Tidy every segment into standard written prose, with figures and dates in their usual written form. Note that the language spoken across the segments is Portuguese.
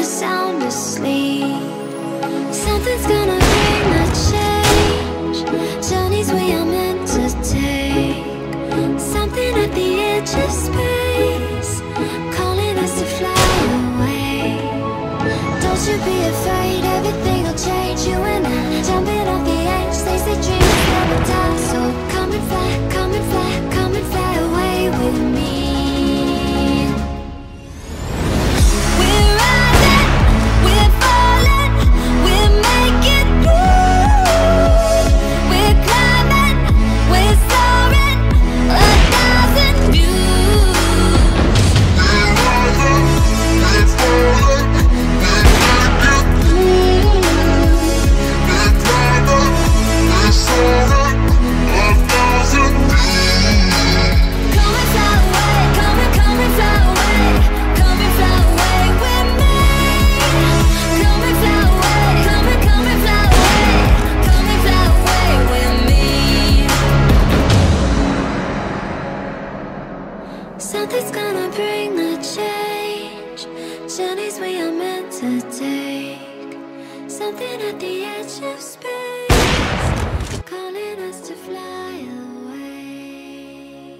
sound asleep. Something's gonna bring the change. Journeys we are meant to take. Something at the edge of space, calling us to fly away. Don't you be afraid, everything will change. You and I, jumping off the edge. They say dreams never die, so come and fly, come and fly, come and fly away with me. We're rising, we're falling, we're making through. We're climbing, we're soaring, 1,000 views. We're rising, we're falling, we're making through. We're climbing, we're soaring, 1,000 views. Come and fly away, come and fly away, come and fly away with me. Come and fly away, come and fly away, come and fly away with me. Something's gonna bring the change. Journeys we are meant to take. Something at the edge of space, calling us to fly away.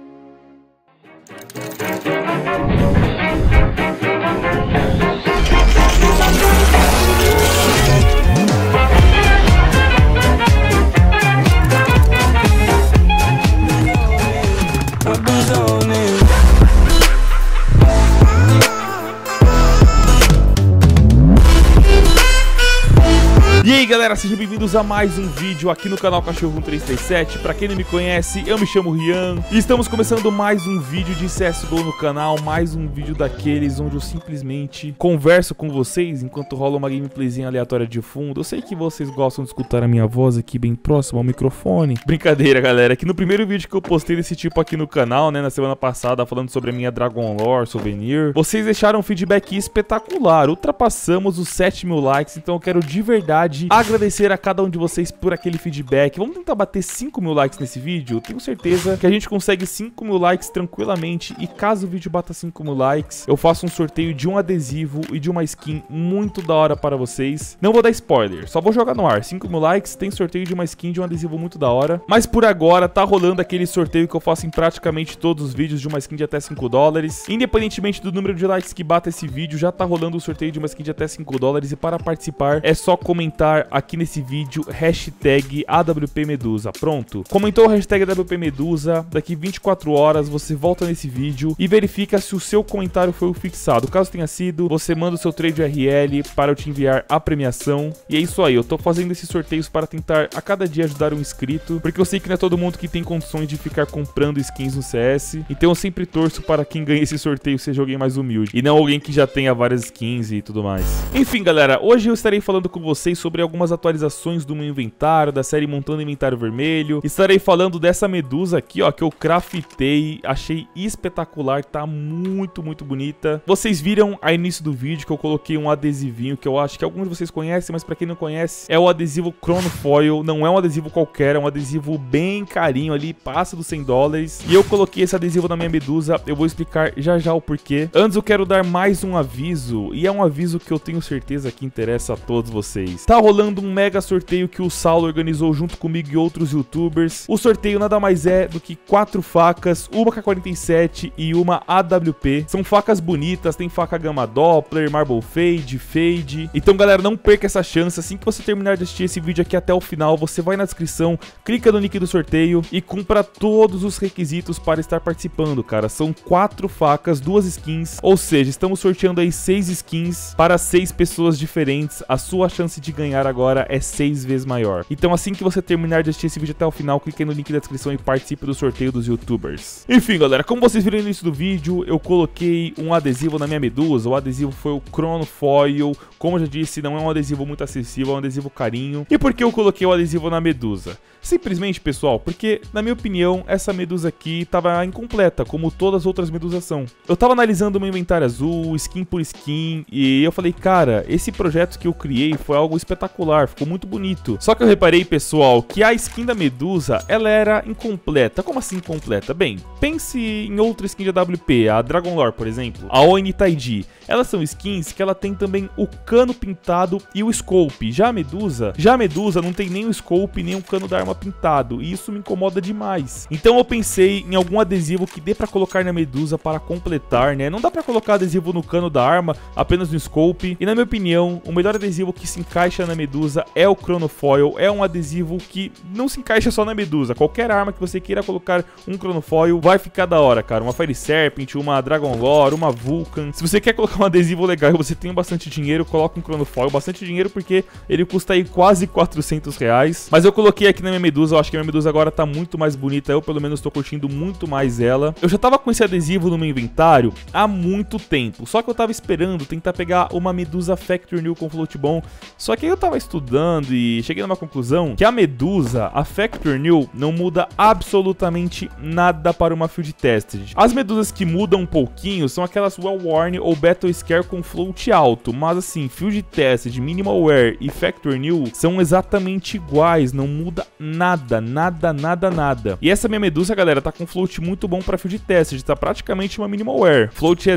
What goes on in? E aí galera, sejam bem-vindos a mais um vídeo aqui no canal Cachorro 1337. Pra quem não me conhece, eu me chamo Rian e estamos começando mais um vídeo de CSGO no canal. Mais um vídeo daqueles onde eu simplesmente converso com vocês enquanto rola uma gameplayzinha aleatória de fundo. Eu sei que vocês gostam de escutar a minha voz aqui bem próxima ao microfone. Brincadeira galera, que no primeiro vídeo que eu postei desse tipo aqui no canal, né, na semana passada, falando sobre a minha Dragon Lore Souvenir, vocês deixaram um feedback espetacular. Ultrapassamos os 7.000 likes, então eu quero de verdade agradecer a cada um de vocês por aquele feedback. Vamos tentar bater 5.000 likes nesse vídeo. Tenho certeza que a gente consegue 5.000 likes tranquilamente. E caso o vídeo bata 5.000 likes, eu faço um sorteio de um adesivo e de uma skin muito da hora para vocês. Não vou dar spoiler, só vou jogar no ar. 5.000 likes, tem sorteio de uma skin de um adesivo muito da hora. Mas por agora tá rolando aquele sorteio que eu faço em praticamente todos os vídeos, de uma skin de até $5. Independentemente do número de likes que bata esse vídeo, já tá rolando o sorteio de uma skin de até $5. E para participar é só comentar aqui nesse vídeo hashtag AWPMedusa. Pronto? Comentou o hashtag AWPMedusa, daqui 24 horas você volta nesse vídeo e verifica se o seu comentário foi o fixado. Caso tenha sido, você manda o seu trade URL para eu te enviar a premiação. E é isso aí, eu tô fazendo esses sorteios para tentar a cada dia ajudar um inscrito, porque eu sei que não é todo mundo que tem condições de ficar comprando skins no CS. Então eu sempre torço para quem ganha esse sorteio seja alguém mais humilde e não alguém que já tenha várias skins e tudo mais. Enfim galera, hoje eu estarei falando com vocês sobre algumas atualizações do meu inventário, da série Montando Inventário Vermelho. Estarei falando dessa medusa aqui, ó, que eu craftei, achei espetacular, tá muito bonita. Vocês viram ao início do vídeo que eu coloquei um adesivinho que eu acho que alguns de vocês conhecem, mas pra quem não conhece, é o adesivo Chronofoil. Não é um adesivo qualquer, é um adesivo bem carinho ali, passa dos $100. E eu coloquei esse adesivo na minha medusa, eu vou explicar já o porquê. Antes eu quero dar mais um aviso, e é um aviso que eu tenho certeza que interessa a todos vocês. Tá rolando um mega sorteio que o Saulo organizou junto comigo e outros youtubers. O sorteio nada mais é do que 4 facas, uma K47 e uma AWP. São facas bonitas, tem faca Gamma Doppler, Marble Fade. Então galera, não perca essa chance. Assim que você terminar de assistir esse vídeo aqui até o final, você vai na descrição, clica no link do sorteio e cumpra todos os requisitos para estar participando, cara. São 4 facas, 2 skins, ou seja, estamos sorteando aí 6 skins para 6 pessoas diferentes. A sua chance de ganhar agora é 6 vezes maior. Então assim que você terminar de assistir esse vídeo até o final, clique no link da descrição e participe do sorteio dos youtubers. Enfim galera, como vocês viram no início do vídeo, eu coloquei um adesivo na minha medusa. O adesivo foi o Chronofoil. Como eu já disse, não é um adesivo muito acessível, é um adesivo carinho. E por que eu coloquei o adesivo na medusa? Simplesmente, pessoal, porque, na minha opinião, essa medusa aqui tava incompleta, como todas as outras medusas são. Eu tava analisando o meu inventário azul, skin por skin, e eu falei, cara, esse projeto que eu criei foi algo espetacular. espetacular, ficou muito bonito. Só que eu reparei, pessoal, que a skin da Medusa, ela era incompleta. Como assim incompleta? Bem, pense em outra skin de AWP, a Dragon Lore, por exemplo, a Oni Taiji. Elas são skins que ela tem também o cano pintado e o scope. Já a Medusa não tem nem o scope nem o cano da arma pintado, e isso me incomoda demais. Então eu pensei em algum adesivo que dê pra colocar na Medusa para completar, né? Não dá pra colocar adesivo no cano da arma, apenas no scope. E na minha opinião, o melhor adesivo que se encaixa na Medusa é o Chronofoil. É um adesivo que não se encaixa só na Medusa. Qualquer arma que você queira colocar um Chronofoil vai ficar da hora, cara. Uma Fire Serpent, uma Dragon Lore, uma Vulcan. Se você quer colocar um adesivo legal e você tem bastante dinheiro, coloca um Chronofoil. Bastante dinheiro porque ele custa aí quase 400 reais. Mas eu coloquei aqui na minha Medusa. Eu acho que a minha Medusa agora tá muito mais bonita. Eu pelo menos tô curtindo muito mais ela. Eu já tava com esse adesivo no meu inventário há muito tempo. Só que eu tava esperando tentar pegar uma Medusa Factory New com float bom. Só que aí eu tava estudando e cheguei numa conclusão que a Medusa, a Factory New, não muda absolutamente nada para uma Field Tested. As Medusas que mudam um pouquinho são aquelas Well Worn ou Battle Scare com float alto, mas assim, Field Tested, Minimal Wear e Factory New são exatamente iguais, não muda nada, nada, nada, nada. E essa minha Medusa, galera, tá com float muito bom para Field Tested, tá praticamente uma Minimal Wear. Float é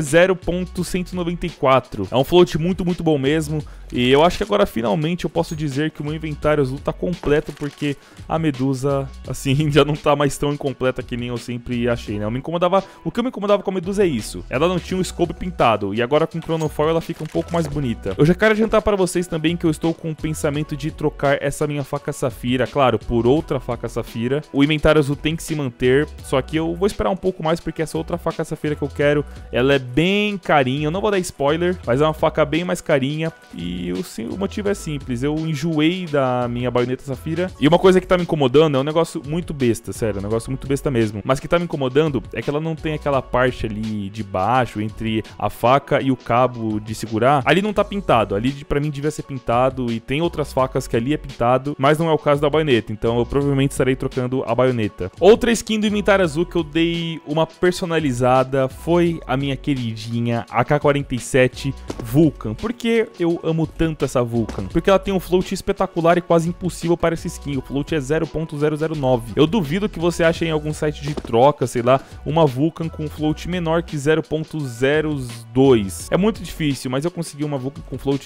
0.194, é um float muito, muito bom mesmo. E eu acho que agora finalmente eu posso dizer que o meu inventário azul tá completo, porque a Medusa, assim, já não tá mais tão incompleta que nem eu sempre achei, né? O que eu me incomodava com a Medusa é isso. Ela não tinha um scope pintado, e agora com o Chronofoil ela fica um pouco mais bonita. Eu já quero adiantar para vocês também que eu estou com o pensamento de trocar essa minha faca Safira, claro, por outra faca Safira. O inventário azul tem que se manter, só que eu vou esperar um pouco mais, porque essa outra faca Safira que eu quero, ela é bem carinha. Eu não vou dar spoiler, mas é uma faca bem mais carinha. E o motivo é simples, eu enjoei da minha baioneta Safira. E uma coisa que tá me incomodando é um negócio muito besta, sério, um negócio muito besta mesmo. Mas que tá me incomodando é que ela não tem aquela parte ali de baixo, entre a faca e o cabo de segurar. Ali não tá pintado, ali pra mim devia ser pintado, e tem outras facas que ali é pintado, mas não é o caso da baioneta, então eu provavelmente estarei trocando a baioneta. Outra skin do inventário azul que eu dei uma personalizada foi a minha queridinha AK-47 Vulcan. Por que eu amo tanto essa Vulcan? Porque ela tem um float espetacular e quase impossível para essa skin. O float é 0.009. Eu duvido que você ache em algum site de troca, sei lá, uma Vulcan com float menor que 0.02. É muito difícil, mas eu consegui uma Vulcan com float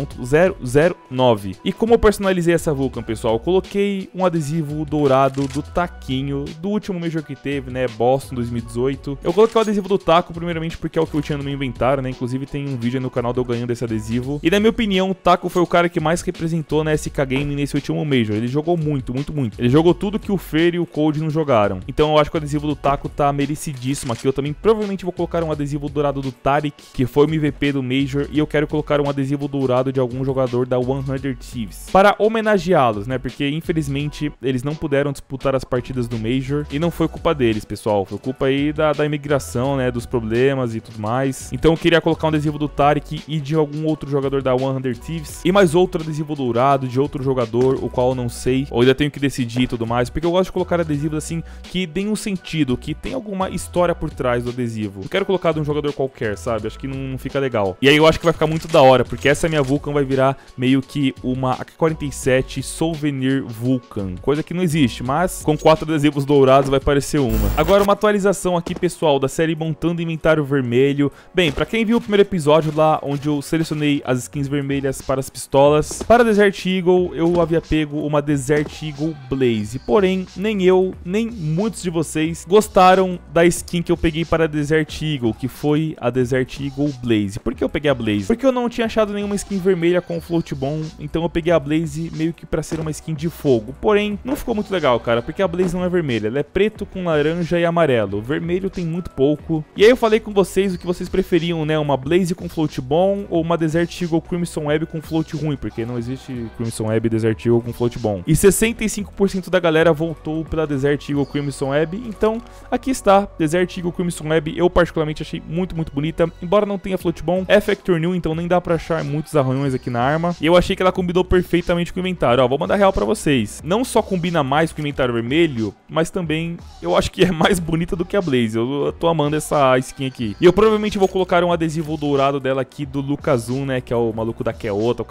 0.009. E como eu personalizei essa Vulcan, pessoal? Eu coloquei um adesivo dourado do taquinho do último Major que teve, né? Boston 2018. Eu coloquei o adesivo do taco, primeiramente porque é o que eu tinha no meu inventário, né? Inclusive tem um vídeo aí no canal de eu ganhando esse adesivo. E na minha opinião, o Taco foi o cara que mais representou na SK Game nesse último Major. Ele jogou muito, muito, muito. Ele jogou tudo que o Fer e o Cold não jogaram. Então eu acho que o adesivo do Taco tá merecidíssimo aqui. Eu também provavelmente vou colocar um adesivo dourado do Taric, que foi o MVP do Major. E eu quero colocar um adesivo dourado de algum jogador da 100 Thieves, para homenageá-los, né? Porque infelizmente eles não puderam disputar as partidas do Major. E não foi culpa deles, pessoal. Foi culpa aí da imigração, né? Dos problemas e tudo mais. Então eu queria colocar um adesivo do Taric e de algum outro jogador da 100 Thieves, e mais outro adesivo dourado de outro jogador, o qual eu não sei, ou ainda tenho que decidir e tudo mais, porque eu gosto de colocar adesivos assim que deem um sentido, que tem alguma história por trás do adesivo. Não quero colocar de um jogador qualquer, sabe? Acho que não fica legal. E aí eu acho que vai ficar muito da hora, porque essa minha Vulcan vai virar meio que uma AK-47 Souvenir Vulcan, coisa que não existe, mas com 4 adesivos dourados vai parecer uma. Agora uma atualização aqui, pessoal, da série Montando Inventário Vermelho. Bem, pra quem viu o primeiro episódio lá, onde eu selecionei as skins vermelhas para as pistolas, para Desert Eagle eu havia pego uma Desert Eagle Blaze, porém nem eu, nem muitos de vocês gostaram da skin que eu peguei para Desert Eagle, que foi a Desert Eagle Blaze. Por que eu peguei a Blaze? Porque eu não tinha achado nenhuma skin vermelha com float bom, então eu peguei a Blaze meio que para ser uma skin de fogo, porém não ficou muito legal, cara, porque a Blaze não é vermelha, ela é preto com laranja e amarelo, o vermelho tem muito pouco. E aí eu falei com vocês o que vocês preferiam, né, uma Blaze com float bom ou uma Desert Eagle Crimson Web com float ruim, porque não existe Crimson Web e Desert Eagle com float bom. E 65% da galera voltou pela Desert Eagle Crimson Web, então aqui está, Desert Eagle Crimson Web, eu particularmente achei muito, muito bonita, embora não tenha float bom, é Factory New, então nem dá pra achar muitos arranhões aqui na arma, e eu achei que ela combinou perfeitamente com o inventário. Ó, vou mandar real pra vocês, não só combina mais com o inventário vermelho, mas também eu acho que é mais bonita do que a Blaze. Eu tô amando essa skin aqui, e eu provavelmente vou colocar um adesivo dourado dela aqui do Lucas Zoom, né, que é o maluco da Keota, o cara joga muito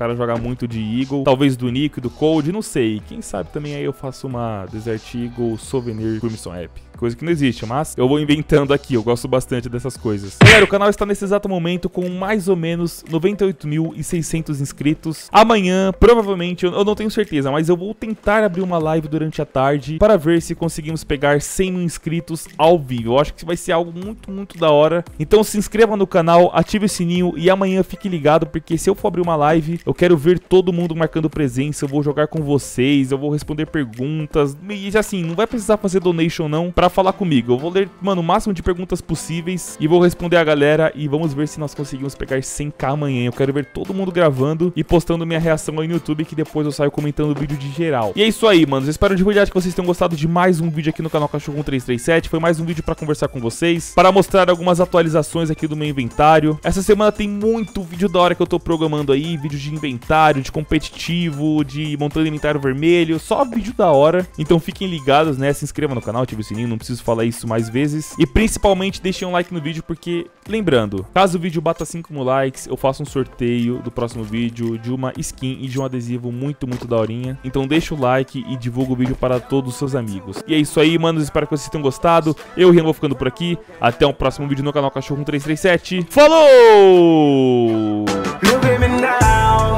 muito de Eagle, talvez do Nico e do Cold, não sei. Quem sabe também aí eu faço uma Desert Eagle Souvenir Crimson App. Coisa que não existe, mas eu vou inventando aqui, eu gosto bastante dessas coisas. Galera, o canal está nesse exato momento com mais ou menos 98.600 inscritos. Amanhã, provavelmente, eu não tenho certeza, mas eu vou tentar abrir uma live durante a tarde para ver se conseguimos pegar 100 mil inscritos ao vivo. Eu acho que vai ser algo muito da hora. Então se inscreva no canal, ative o sininho e amanhã fique ligado, porque se eu for abrir uma live, eu quero ver todo mundo marcando presença, eu vou jogar com vocês, eu vou responder perguntas. E assim, não vai precisar fazer donation não pra falar comigo. Eu vou ler, mano, o máximo de perguntas possíveis e vou responder a galera e vamos ver se nós conseguimos pegar 100k amanhã. Eu quero ver todo mundo gravando e postando minha reação aí no YouTube, que depois eu saio comentando o vídeo de geral. E é isso aí, mano. Eu espero de verdade que vocês tenham gostado de mais um vídeo aqui no canal Cachorro 1337. Foi mais um vídeo pra conversar com vocês, para mostrar algumas atualizações aqui do meu inventário. Essa semana tem muito vídeo da hora que eu tô programando aí, vídeo de inventário, de competitivo, de montando inventário vermelho, só vídeo da hora. Então fiquem ligados, né? Se inscreva no canal, ative o sininho, não preciso falar isso mais vezes. E principalmente deixem um like no vídeo, porque, lembrando, caso o vídeo bata 5 mil likes, eu faço um sorteio do próximo vídeo de uma skin e de um adesivo muito daorinha. Então deixa o like e divulga o vídeo para todos os seus amigos. E é isso aí, manos, espero que vocês tenham gostado. Eu, Rian, vou ficando por aqui. Até o próximo vídeo no canal Cachorro 1337. Falou! Look at me now.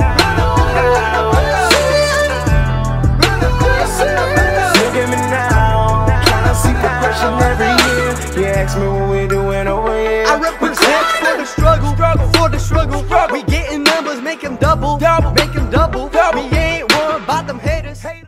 Look at me now. Tryna see progression every year. You ask me what we doing over here. I represent for the struggle, for the struggle. We getting numbers, make them double, make them double. We